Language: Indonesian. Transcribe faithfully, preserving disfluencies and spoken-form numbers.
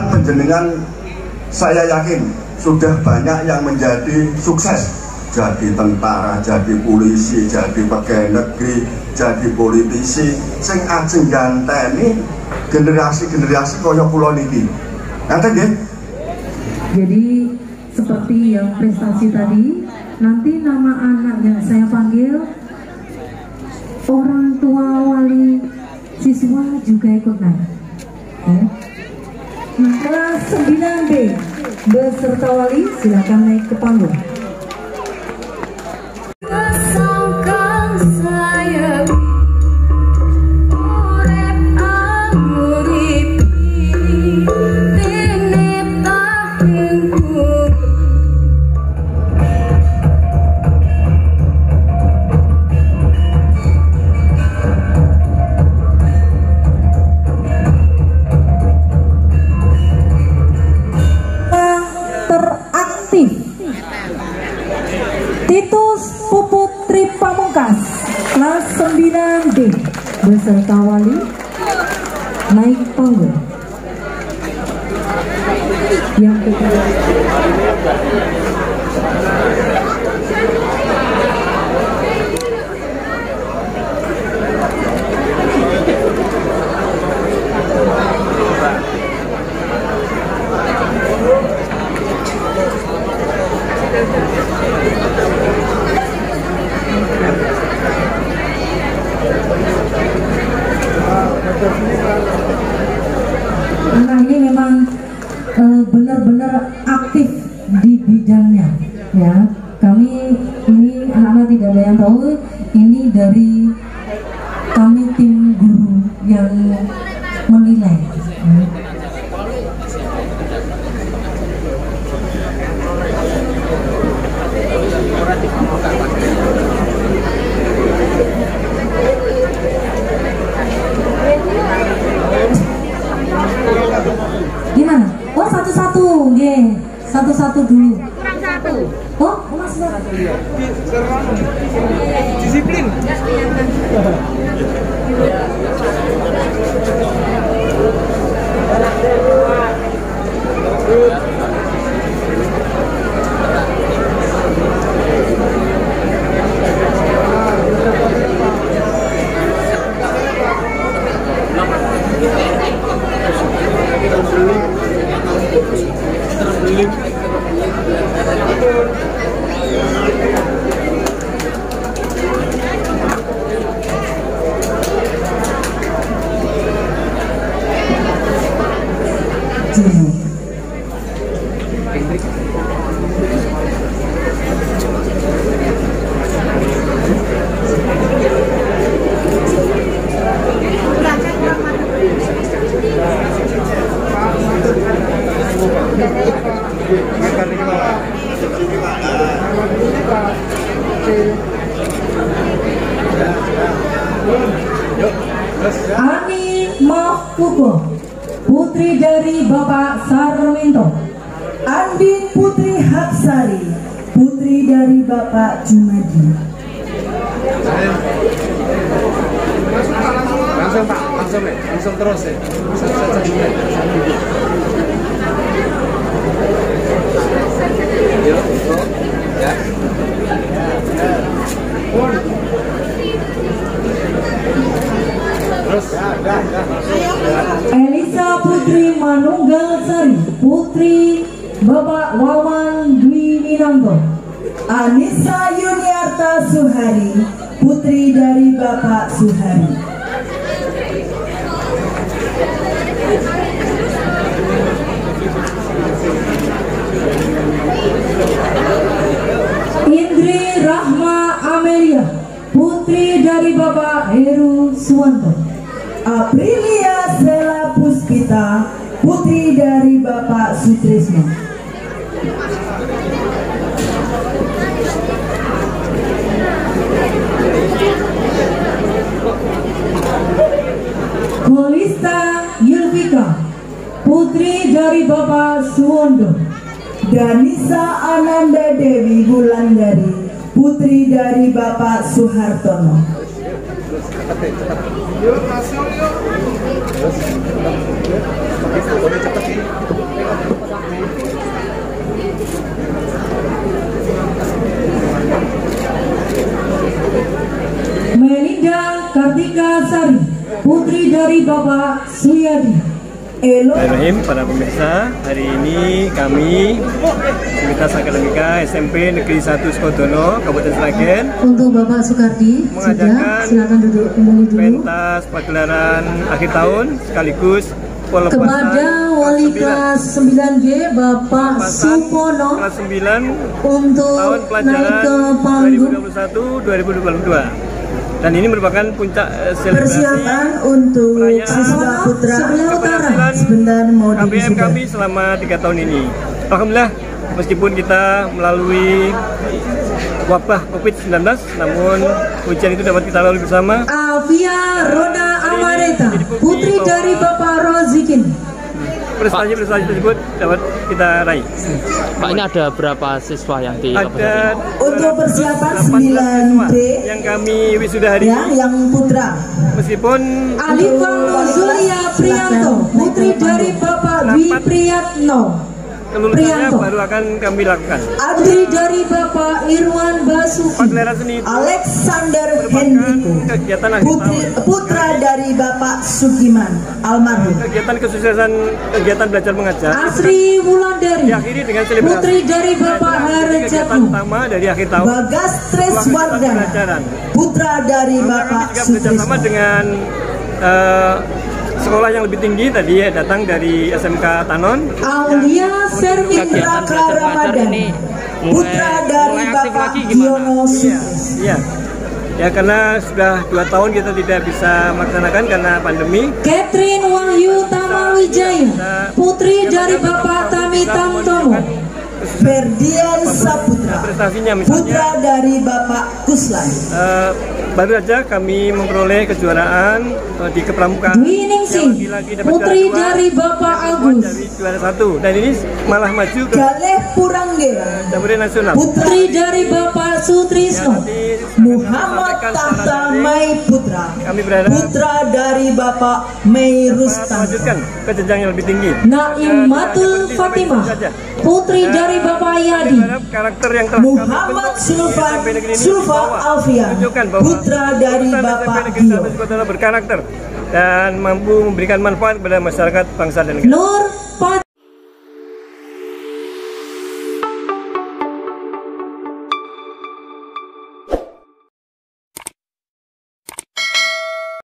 penjenengan saya yakin sudah banyak yang menjadi sukses, jadi tentara, jadi polisi, jadi pegawai negeri, jadi politisi, sing ajeng ganteni generasi-generasi kaya kula niki. Ngaten nggih? Jadi seperti yang prestasi tadi, nanti nama anak yang saya panggil, orang tua, wali, siswa juga ikut naik. Ya. Nah, kelas sembilan B beserta wali silakan naik ke panggung. Kelas sembilan B beserta wali naik panggung. Yang kedua nah ini memang benar-benar uh, aktif di bidangnya ya. Kami ini anak-anak tidak ada yang tahu, ini dari kami tim guru yang menilai ya. Gimana? Oh satu-satu, yeah. Satu-satu dulu. Kurang satu. Oh, masih satu. Disiplin. Ani Mahfuko, putri dari Bapak Sarminto. Andin Putri Haksari, putri dari Bapak Jumadi. Langsung Pak, langsung ya, langsung terus ya. Ya. Terus. Elisa Putri Manunggal Sari, putri Bapak Wawan Dwi Winanto. Anissa Yuniarta Suhari, putri dari Bapak Suhari. Indri Rahma Amelia, putri dari Bapak Heru Suwanto. Aprilia Sela Puspita, putri dari Bapak Sutrisno. Kolista Yulvika, putri dari Bapak Suwondo. Danisa Ananda Dewi Wulandari, putri dari Bapak Suhartono. Yuk, masuk yuk. Melinda Kartika Sari, putri dari Bapak Suyadi. Elo. Bismillahirrahmanirrahim, para pemirsa, hari ini kami Komunitas Akademika S M P Negeri satu Sukodono, Kabupaten Sragen, Untuk Bapak Sukardi, sudah silakan duduk kembali dulu. pentas pagelaran akhir tahun sekaligus pelepasan Kepada wali kelas sembilan G Bapak Supono kelas sembilan untuk tahun naik pelajaran ke dua ribu panggung. dua puluh satu dua ribu dua puluh dua. Dan ini merupakan puncak eh, selebrasi Persiapan untuk perayaan siswa putra Sebelah utara. keberhasilan sebentar mau K B M diwisuda. kami selama tiga tahun ini. Alhamdulillah, meskipun kita melalui wabah covid sembilan belas, namun ujian itu dapat kita lalui bersama. Avia Roda Amareta, putri dari Bapak Rozikin. Prestasi-prestasi tersebut dapat kita raih. Pak, ini ada berapa siswa yang di Ada Untuk persiapan delapan belas sembilan siswa B yang kami wisuda hari ya, ini. yang putra. Meskipun Alifah Nuzulia Priyanto, putri dari Bapak Dwi Priyatno. kelulusannya Priyanto. baru akan kami lakukan. Putri dari Bapak Irwan Basuki. Pagelaran seni itu Alexander merupakan Henrico, kegiatan akhir putri, tahun. putra dari Bapak Sugiman almarhum. Kegiatan kesuksesan kegiatan belajar mengajar Asri Wulandari, diakhiri dengan selebrasi. putri dari Bapak Nah, ini kegiatan Harjatmu. utama dari akhir tahun. Bagas Treswardana, Pelajaran. putra dari Maka Bapak kami juga bekerjasama Sutrisno. dengan eh, sekolah yang lebih tinggi tadi ya, datang dari S M K Tanon. Aulia Sermin kegiatan Raka belajar mengajar Ramadan, ini putra mulai, dari mulai aktif Bapak lagi gimana? Giono Iya, Sutris. iya. Ya karena sudah dua tahun kita tidak bisa melaksanakan karena pandemi. Catherine Wahyu Tamawijaya, putri dari Bapak Tami Tamtomo. Ferdian Saputra, Prestasinya putra misalnya dari Bapak Kuslan. eh, baru saja kami memperoleh kejuaraan eh, di kepramukaan. Dwi Ningsih, Yang lagi-lagi dapat putri juara dua, dari Bapak yang Agus. dari juara satu dan ini malah maju ke Galeh Purangge, Jabari Nasional. putra Putri dari Bapak Sutrisno. Nanti Muhammad sampaikan Tahta secara daring. Mai Putra, Kami berharap putra dari Bapak Mei dapat Rustam. melanjutkan ke jenjang yang lebih tinggi. Naimatul Fatimah, putri dari Bapak Yadi. Berharap karakter yang telah kami Muhammad bentuk di Sulfan S M P Negeri ini Sulfa bahwa Alfian, menunjukkan bahwa putra dari lulusan Bapak S M P Negeri Gio. satu Sukodono berkarakter dan mampu memberikan manfaat kepada masyarakat bangsa dan negara. Nur Pat